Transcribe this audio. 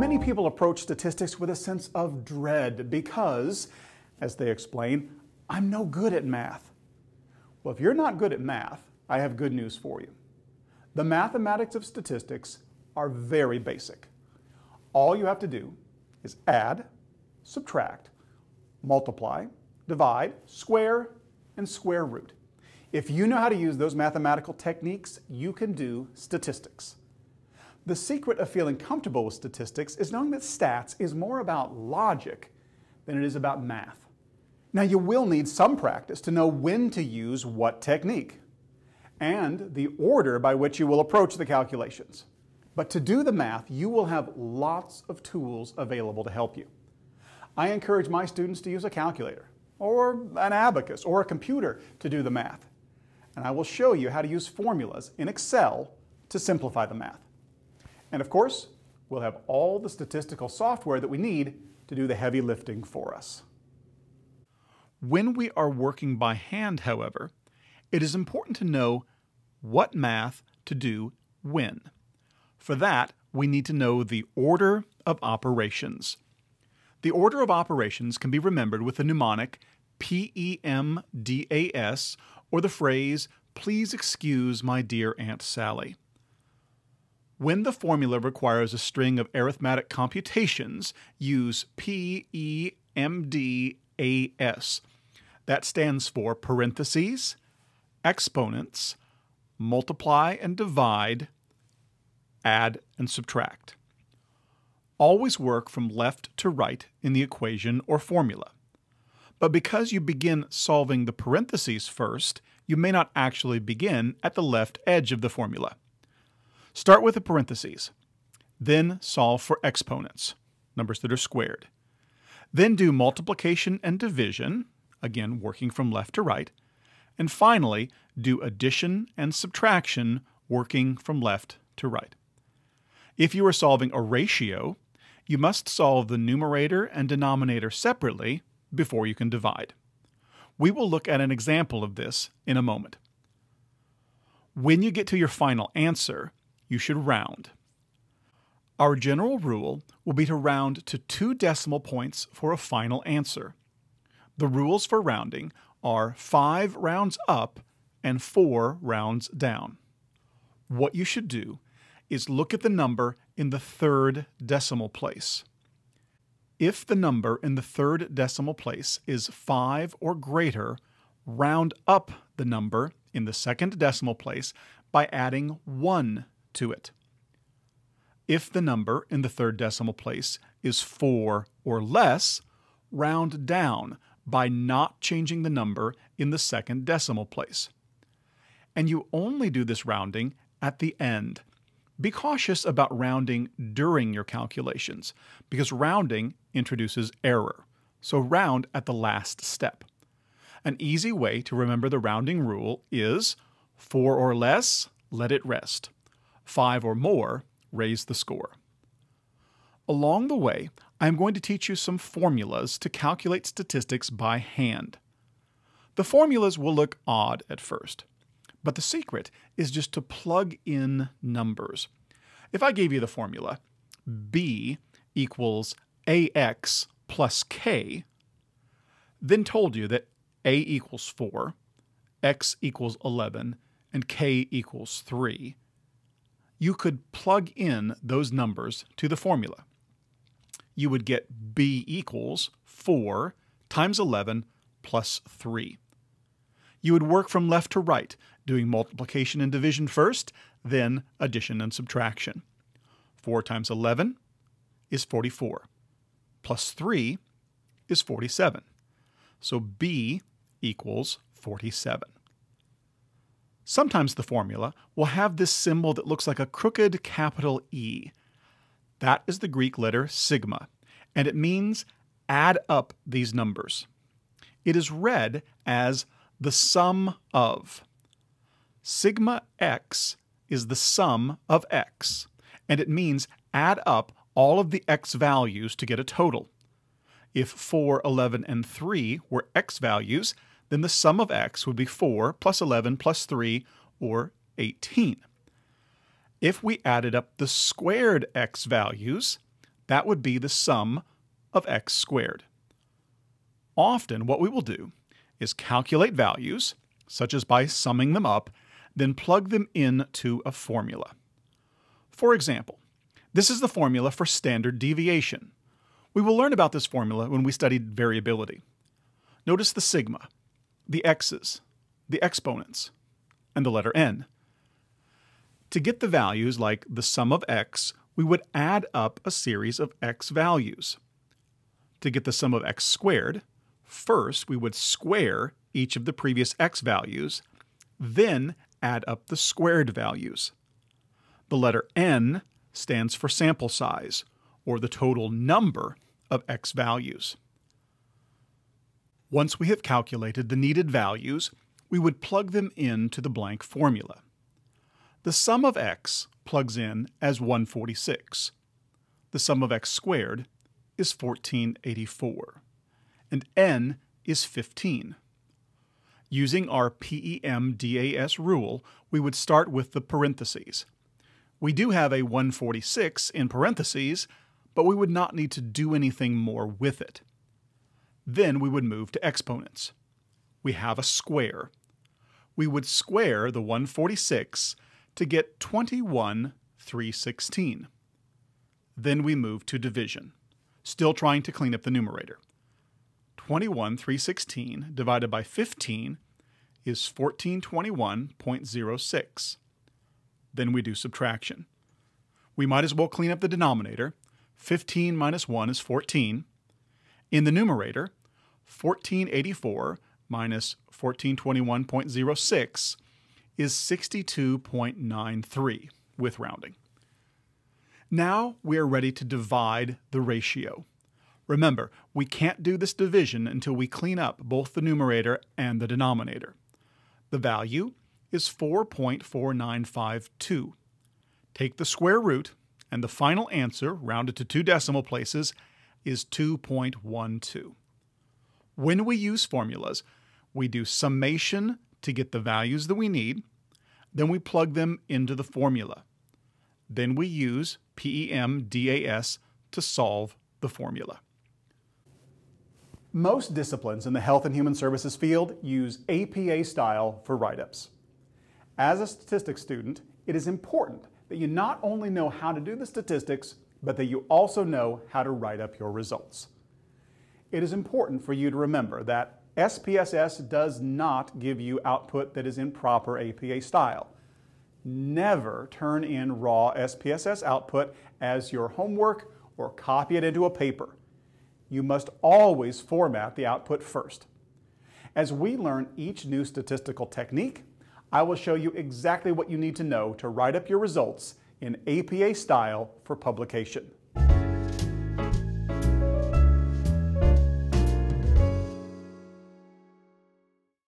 Many people approach statistics with a sense of dread because, as they explain, I'm no good at math. Well, if you're not good at math, I have good news for you. The mathematics of statistics are very basic. All you have to do is add, subtract, multiply, divide, square, and square root. If you know how to use those mathematical techniques, you can do statistics. The secret of feeling comfortable with statistics is knowing that stats is more about logic than it is about math. Now, you will need some practice to know when to use what technique and the order by which you will approach the calculations. But to do the math, you will have lots of tools available to help you. I encourage my students to use a calculator or an abacus or a computer to do the math. And I will show you how to use formulas in Excel to simplify the math. And of course, we'll have all the statistical software that we need to do the heavy lifting for us. When we are working by hand, however, it is important to know what math to do when. For that, we need to know the order of operations. The order of operations can be remembered with the mnemonic PEMDAS or the phrase, "Please excuse my dear Aunt Sally." When the formula requires a string of arithmetic computations, use PEMDAS. That stands for parentheses, exponents, multiply and divide, add and subtract. Always work from left to right in the equation or formula. But because you begin solving the parentheses first, you may not actually begin at the left edge of the formula. Start with the parentheses, then solve for exponents, numbers that are squared. Then do multiplication and division, again working from left to right, and finally do addition and subtraction, working from left to right. If you are solving a ratio, you must solve the numerator and denominator separately before you can divide. We will look at an example of this in a moment. When you get to your final answer, you should round. Our general rule will be to round to 2 decimal points for a final answer. The rules for rounding are 5 rounds up and 4 rounds down. What you should do is look at the number in the 3rd decimal place. If the number in the 3rd decimal place is 5 or greater, round up the number in the 2nd decimal place by adding 1 to it. If the number in the 3rd decimal place is 4 or less, round down by not changing the number in the 2nd decimal place. And you only do this rounding at the end. Be cautious about rounding during your calculations, because rounding introduces error, so round at the last step. An easy way to remember the rounding rule is 4 or less, let it rest. 5 or more, raise the score. Along the way, I am going to teach you some formulas to calculate statistics by hand. The formulas will look odd at first, but the secret is just to plug in numbers. If I gave you the formula, B equals AX plus K, then told you that A equals 4, X equals 11, and K equals 3, you could plug in those numbers to the formula. You would get B equals 4 times 11 plus 3. You would work from left to right, doing multiplication and division first, then addition and subtraction. 4 times 11 is 44, plus 3 is 47. So B equals 47. Sometimes the formula will have this symbol that looks like a crooked capital E. That is the Greek letter sigma, and it means add up these numbers. It is read as the sum of. Sigma x is the sum of x, and it means add up all of the x values to get a total. If 4, 11, and 3 were x values, then the sum of x would be 4 plus 11 plus 3, or 18. If we added up the squared x values, That would be the sum of x squared. Often what we will do is calculate values, such as by summing them up, then plug them into a formula. For example, this is the formula for standard deviation. We will learn about this formula when we studied variability. Notice the sigma, the x's, the exponents, and the letter n. To get the values like the sum of x, we would add up a series of x values. To get the sum of x squared, first we would square each of the previous x values, then add up the squared values. The letter n stands for sample size, or the total number of x values. Once we have calculated the needed values, we would plug them into the blank formula. The sum of x plugs in as 146. The sum of x squared is 1484, and n is 15. Using our PEMDAS rule, we would start with the parentheses. We do have a 146 in parentheses, but we would not need to do anything more with it. Then we would move to exponents. We have a square. We would square the 146 to get 21/316. Then we move to division, still trying to clean up the numerator. 21/316 divided by 15 is 1421.06. Then we do subtraction. We might as well clean up the denominator. 15 minus 1 is 14. In the numerator, 1484 minus 1421.06 is 62.93 with rounding. Now we are ready to divide the ratio. Remember, we can't do this division until we clean up both the numerator and the denominator. The value is 4.4952. Take the square root, and the final answer, rounded to 2 decimal places, is 2.12. When we use formulas, we do summation to get the values that we need, then we plug them into the formula. Then we use PEMDAS to solve the formula. Most disciplines in the health and human services field use APA style for write-ups. As a statistics student, it is important that you not only know how to do the statistics, but that you also know how to write up your results. It is important for you to remember that SPSS does not give you output that is in proper APA style. Never turn in raw SPSS output as your homework or copy it into a paper. You must always format the output first. As we learn each new statistical technique, I will show you exactly what you need to know to write up your results in APA style for publication.